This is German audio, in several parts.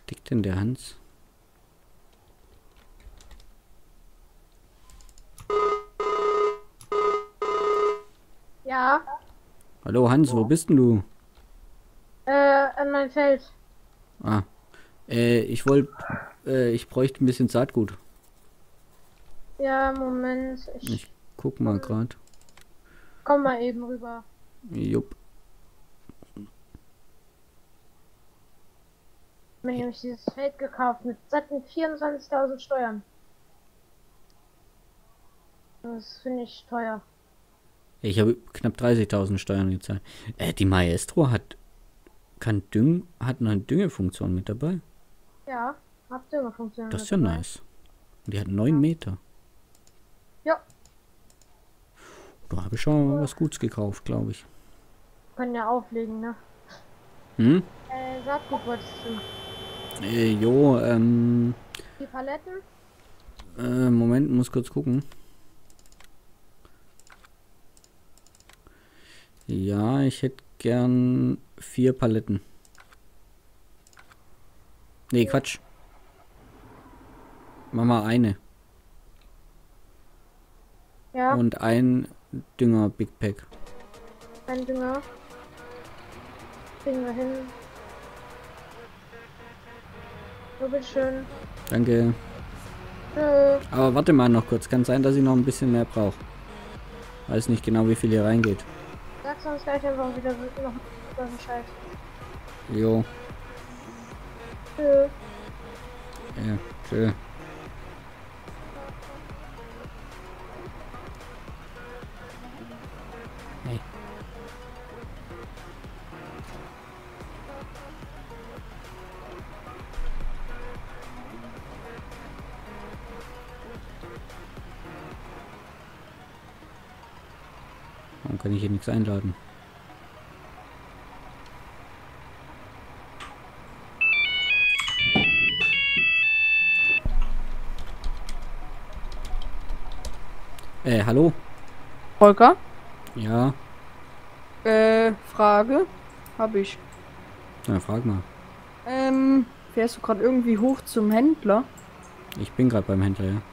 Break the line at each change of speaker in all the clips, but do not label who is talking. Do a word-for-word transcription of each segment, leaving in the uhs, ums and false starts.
steckt denn der Hans?
Ja.
Hallo Hans, wo bist denn du?
Äh, an mein Feld.
Ah, äh, ich wollte, äh, ich bräuchte ein bisschen Saatgut.
Ja, Moment. Ich
Ich guck mal gerade.
komm mal eben rüber.
Jupp.
Ich habe mir nämlich dieses Feld gekauft mit satten vierundzwanzigtausend Steuern. Das finde ich teuer.
Ich habe knapp dreißigtausend Steuern gezahlt. Äh, die Maestro hat, kann Düng, hat eine Düngefunktion mit dabei.
Ja, habt ihr funktioniert
Das ist
mit
ja
dabei.
nice. Und die hat neun Meter.
Ja,
Da habe ich schon mal was Gutes gekauft, glaube ich.
können ja auflegen, ne?
Hm?
Äh, Saatgut wolltest du.
Äh, jo, ähm,
Die Paletten?
äh, Moment, muss kurz gucken. Ja, ich hätte gern vier Paletten. Nee, Quatsch. Mach mal eine.
Ja,
Und ein Dünger Big Pack.
ein Dünger. Kriegen wir hin. So, bitteschön.
Danke.
Tschö.
Aber warte mal noch kurz. Kann sein, dass ich noch ein bisschen mehr brauche. Weiß nicht genau, wie viel hier reingeht.
Sagst du uns gleich einfach wieder so- noch so Bescheid.
Jo.
Tschö.
Ja, tschö. Hey. Warum kann ich hier nichts einladen? Äh, hallo?
Volker?
Ja,
Äh, Frage? Hab ich.
na, frag mal.
Ähm, fährst du gerade irgendwie hoch zum Händler?
Ich bin gerade beim Händler, ja.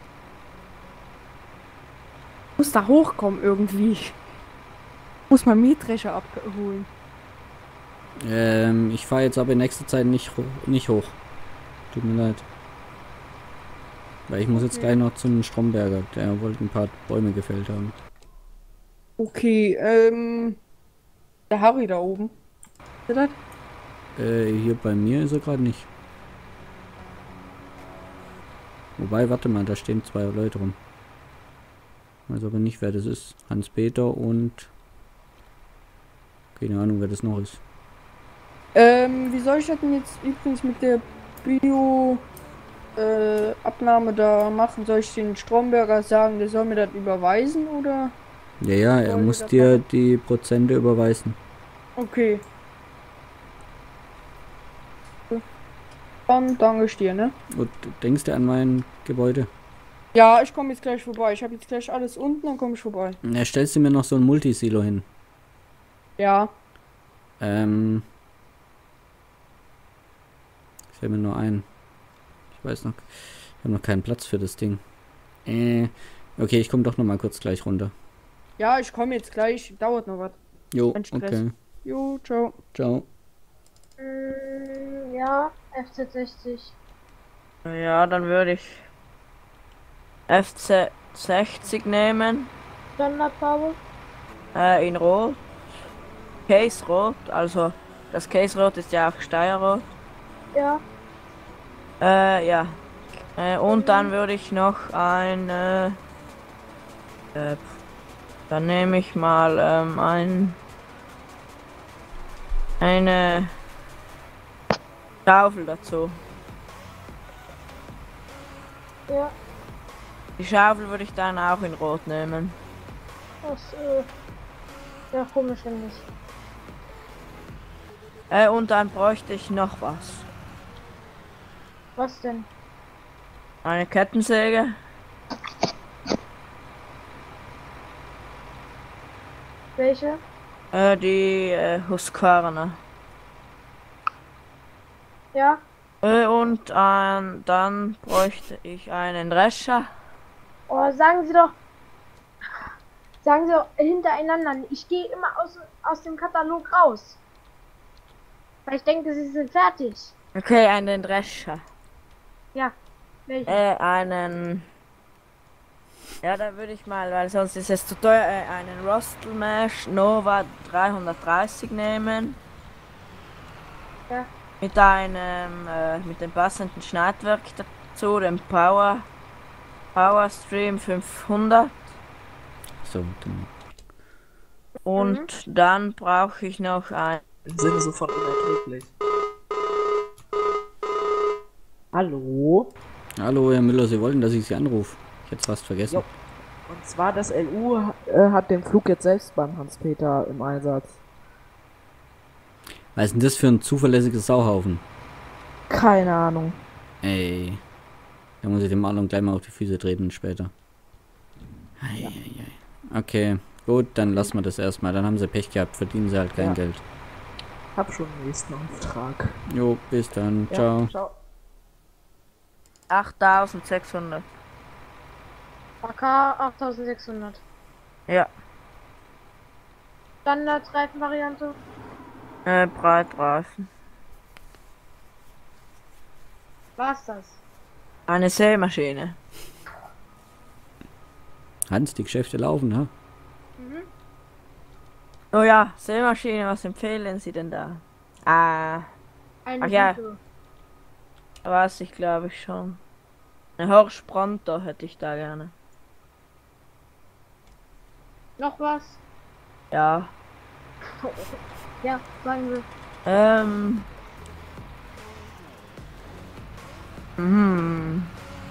Muss da hochkommen irgendwie. Muss mal Mähdrescher abholen.
Ähm, ich fahre jetzt aber in nächster Zeit nicht, ho- nicht hoch. Tut mir leid. Weil ich muss jetzt
Okay.
gleich noch zum Stromberger. Der wollte ein paar Bäume gefällt haben.
Okay, ähm, der Harry da oben. Ist der das?
Äh, hier bei mir ist er gerade nicht. Wobei, warte mal, da stehen zwei Leute rum. Weiß aber nicht, wer das ist. Hans-Peter und... Keine Ahnung, wer das noch ist.
Ähm, wie soll ich das denn jetzt übrigens mit der Bio, äh, Abnahme da machen? Soll ich den Stromberger sagen, der soll mir das überweisen oder?
Ja, ja, er
Wollen wir
muss
das
dir
machen?
die Prozente überweisen.
Okay. Dann danke ich dir, ne?
Und denkst du an mein Gebäude?
Ja, ich komme jetzt gleich vorbei. Ich habe jetzt gleich alles unten, dann komme ich vorbei.
Na, stellst du mir noch so ein Multisilo hin?
Ja.
Ähm... Ich fällt mir nur ein. Ich weiß noch... Ich habe noch keinen Platz für das Ding. Äh... Okay, ich komme doch noch mal kurz gleich runter.
Ja, ich komme jetzt gleich. Dauert noch was.
Jo,
Kein Stress.
okay.
Jo, ciao.
Ciao.
Mm, ja, F Z sechzig.
Ja, dann würde ich F C sechzig nehmen.
Standardfarbe.
Äh, in Rot. Case Rot. Also das Case Rot ist ja auch Steuerrot.
Ja.
Äh, ja. Äh, und dann würde ich noch ein. Äh, äh, dann nehme ich mal ähm, ein. Eine Schaufel dazu.
Ja.
Die Schaufel würde ich dann auch in Rot nehmen.
Das, äh, ja, komisch finde ich.
Äh, und dann bräuchte ich noch was.
Was denn?
Eine Kettensäge.
Welche?
Äh, die äh, Husqvarna.
Ja.
Äh, und ähm, dann bräuchte ich einen Drescher.
Oh, sagen Sie doch, sagen Sie doch hintereinander. Ich gehe immer aus, aus dem Katalog raus. Weil ich denke, Sie sind fertig.
Okay, einen Drescher.
Ja, welchen?
Äh, einen. Ja, da würde ich mal, weil sonst ist es zu teuer, äh, einen Rostelmash Nova dreihundertdreißig nehmen.
Ja.
Mit einem, äh, mit dem passenden Schneidwerk dazu, dem Power, Power Stream fünfhundert.
So, dann.
Und dann brauche ich noch ein.
Im Sinne so von unerträglich. Hallo?
Hallo, Herr Müller, Sie wollten, dass ich Sie anrufe. Ich hätte es fast vergessen.
Jo. Und zwar das L U äh, hat den Flug jetzt selbst beim Hans-Peter im Einsatz.
Was ist denn das für ein zuverlässiges Sauhaufen?
Keine Ahnung.
Ey. Da muss ich dem Marlon gleich mal auf die Füße treten später. Ei, ei, ei. Okay, gut, dann lassen wir das erstmal. Dann haben sie Pech gehabt, verdienen sie halt kein
Ja.
Geld.
Hab schon den nächsten Auftrag.
Jo, bis dann.
Ja,
Ciao.
ciao.
achttausendsechshundert.
A K achttausendsechshundert.
Ja,
Standardreifenvariante.
äh, Breitreifen.
War's das?
Eine Sämaschine.
Hans, die Geschäfte laufen, ha?
Mhm.
Oh ja, Sämaschine, was empfehlen Sie denn da? Ah,
Eine
Ach ja.
gute.
weiß ich glaube ich schon. Eine Horsch Pronto hätte ich da gerne.
Noch was?
Ja.
Ja, sagen wir.
Ähm. Mhm.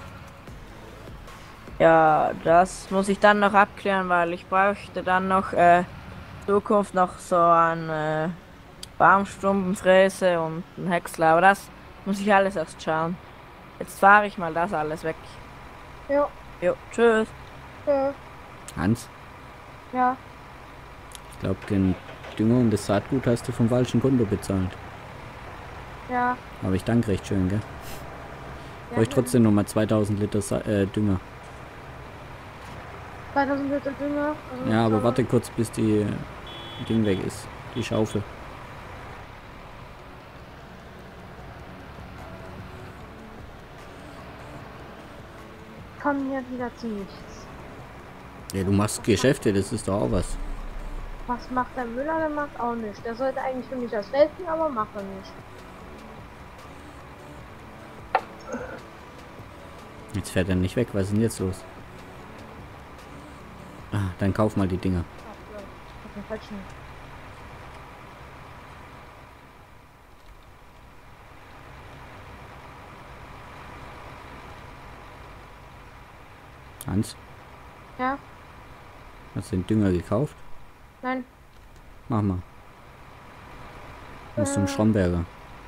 Ja, das muss ich dann noch abklären, weil ich bräuchte dann noch äh, Zukunft noch so eine äh, Baumstumpenfräse und ein Häcksler, aber das muss ich alles erst schauen. Jetzt fahre ich mal das alles weg.
Jo.
Jo, tschüss.
Ja.
Hans,
Ja.
ich glaube, den Dünger und das Saatgut hast du vom falschen Konto bezahlt.
Ja.
Aber ich danke recht schön, gell?
Ja.
Brauche ich trotzdem nochmal zweitausend Liter Sa äh, Dünger.
zweitausend Liter Dünger. Also
Ja, aber
schon-
warte kurz, bis die Ding weg ist. Die Schaufel.
Kommen hier wieder zu nichts.
Ja, du machst Geschäfte, das ist doch auch was.
Was macht der Müller? Der macht auch nicht. Der sollte eigentlich für mich das helfen, aber macht er nicht.
Jetzt fährt er nicht weg, was ist denn jetzt los? Ah, dann kauf mal die Dinger.
Ach, ja. Ich hab den falschen.
Hans,
Ja?
hast du den Dünger gekauft?
Nein?
Mach mal. Musst zum
Äh.
Schromberger.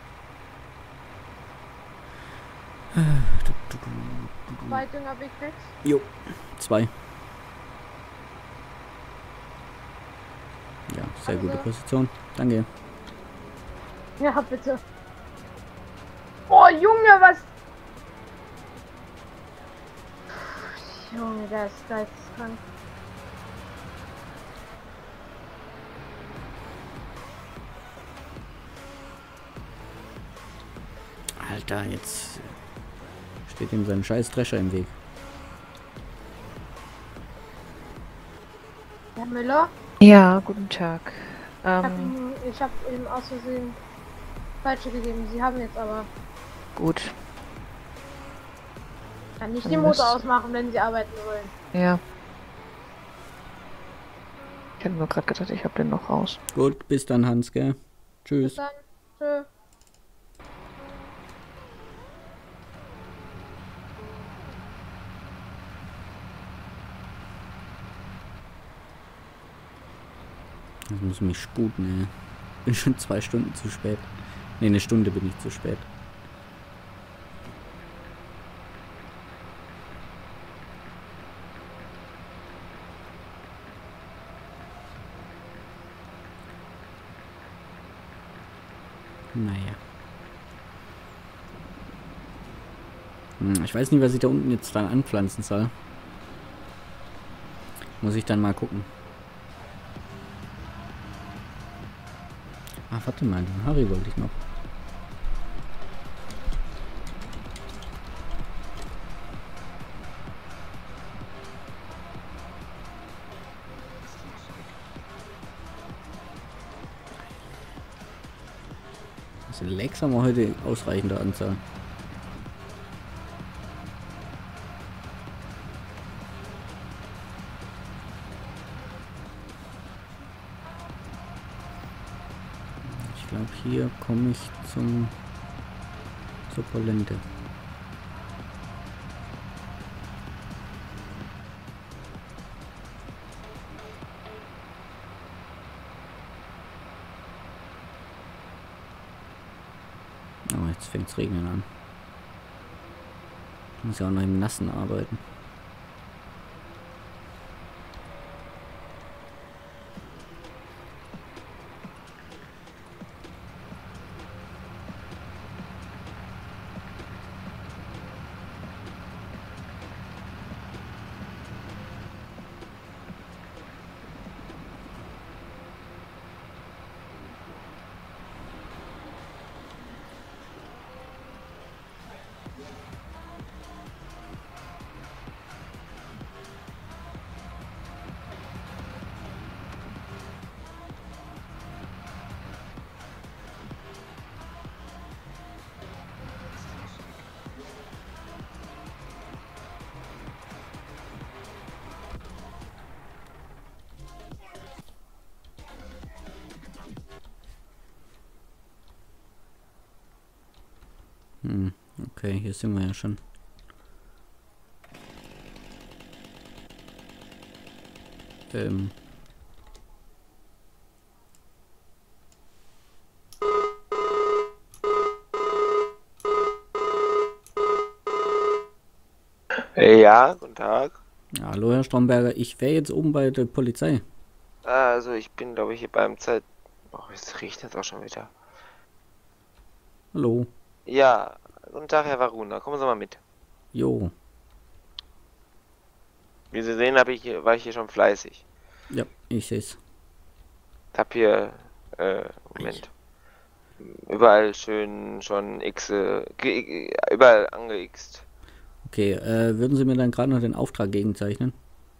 Zwei Dünger Big Packs?
Jo, zwei. Ja, sehr gute
Danke.
Position. Danke.
Ja, bitte. Oh, Junge, was? Junge, der ist geisteskrank.
Alter, jetzt steht ihm sein scheiß Drescher im Weg.
Herr Müller?
Ja, guten Tag.
Ich hab,
Ähm,
ihm, ich hab ihm aus Versehen falsche gegeben. Sie haben jetzt aber.
gut,
Kann nicht
Dann
den Motor
müsst-
ausmachen, wenn Sie arbeiten wollen.
ja. Ich hätte nur gerade gedacht, ich habe den noch raus.
Gut, bis dann, Hans, gell?
Bis
Tschüss.
dann. Tschö.
Das muss mich sputen, ey. Bin schon zwei Stunden zu spät. Ne, eine Stunde bin ich zu spät. Naja. Hm, ich weiß nicht, was ich da unten jetzt dann anpflanzen soll. Muss ich dann mal gucken. Ah, warte mal, den Harry wollte ich noch. Also Lex haben wir heute ausreichende Anzahl. Ich glaube, hier komme ich zum zur Polente. Oh, jetzt fängt es regnen an. Ich muss ja auch noch im Nassen arbeiten. Hm, okay, hier sind wir ja schon. Ähm.
Ja, guten Tag.
Hallo Herr Stromberger, ich wäre jetzt oben bei der Polizei.
Also ich bin, glaube ich, hier beim Zeit... Oh, es riecht jetzt auch schon wieder.
Hallo.
Ja, guten Tag, Herr Varuna. Kommen Sie mal mit.
Jo.
Wie Sie sehen, habe ich hier, war ich hier schon fleißig.
Ja, ich sehe es.
Hab hier, äh, Moment. Überall schön schon X, äh, überall angeixt.
Okay, äh, würden Sie mir dann gerade noch den Auftrag gegenzeichnen?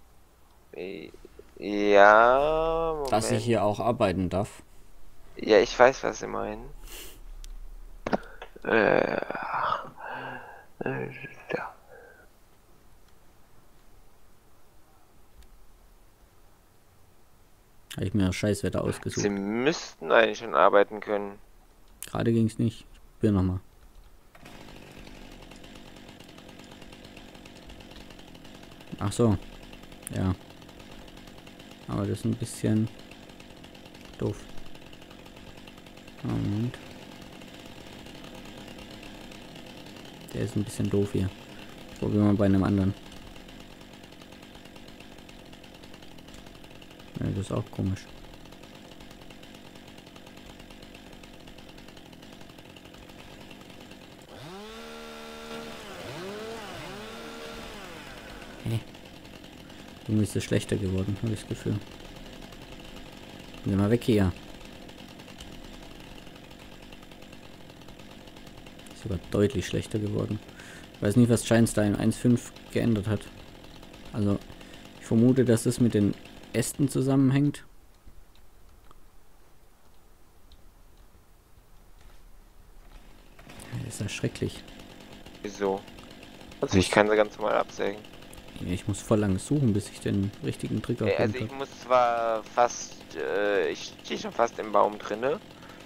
Ja, Moment.
Dass ich hier auch arbeiten darf.
Ja, ich weiß, was Sie meinen. Äh, äh, ja.
Habe ich mir das Scheißwetter ausgesucht.
Sie müssten eigentlich schon arbeiten können.
Gerade ging es nicht. Ich probier nochmal. Ach so. Ja. Aber das ist ein bisschen doof. Moment. Der ist ein bisschen doof hier. Probieren wir bei einem anderen. Ja, das ist auch komisch. Hä? Irgendwie ist es schlechter geworden, habe ich das Gefühl. Geh mal weg hier. Ist sogar deutlich schlechter geworden. Ich weiß nicht, was Giants da in eins Punkt fünf geändert hat. Also, ich vermute, dass es mit den Ästen zusammenhängt. Das ist ja schrecklich.
Wieso? Also ich kann sie ganz normal absägen.
Ich muss voll lange suchen, bis ich den richtigen Trigger
Äh, Also
finde.
ich muss zwar fast, äh, ich stehe schon fast im Baum drinne.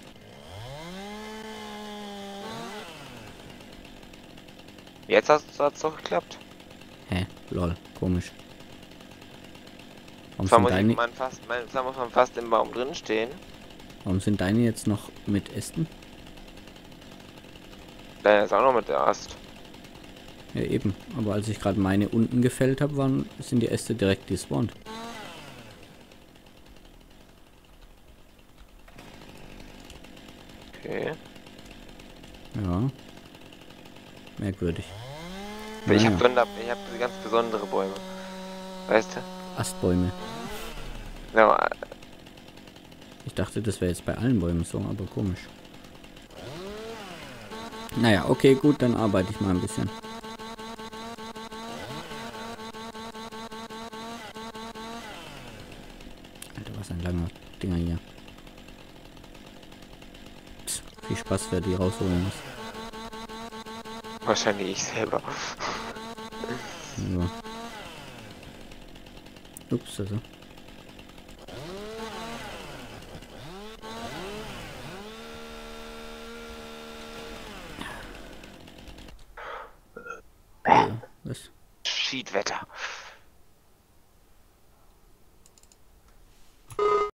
Jetzt hat es doch geklappt.
Hä? Lol, komisch. Warum
Zwar
sind,
muss, ich
deine,
man fast, man, zwar muss man fast im Baum drin stehen.
warum sind deine jetzt noch mit Ästen?
Deiner ist auch noch mit der Ast.
Ja eben, aber als ich gerade meine unten gefällt habe, waren sind die Äste direkt despawned.
Okay.
Ja. Merkwürdig.
Ich
Naja.
habe Sonder, ich habe ganz besondere Bäume. Weißt du?
Astbäume.
Ja,
Ich dachte, das wäre jetzt bei allen Bäumen so, aber komisch. Naja, okay, gut, dann arbeite ich mal ein bisschen. Alter, was ein langer Dinger hier. Psst, viel Spaß, wer die rausholen muss.
wahrscheinlich ich selber.
Ja. Ups, also. Ja, was?
Schiedwetter.